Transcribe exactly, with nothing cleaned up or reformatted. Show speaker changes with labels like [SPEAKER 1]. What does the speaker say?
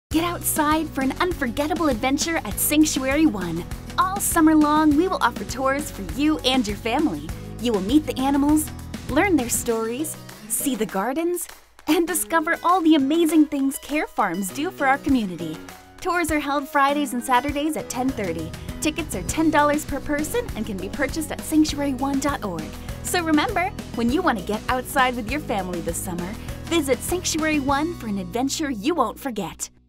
[SPEAKER 1] Get outside for an unforgettable adventure at Sanctuary One. All summer long, we will offer tours for you and your family. You will meet the animals, learn their stories, see the gardens, and discover all the amazing things care farms do for our community. Tours are held Fridays and Saturdays at ten thirty. Tickets are ten dollars per person and can be purchased at sanctuary one dot org. So remember, when you want to get outside with your family this summer, visit Sanctuary One for an adventure you won't forget.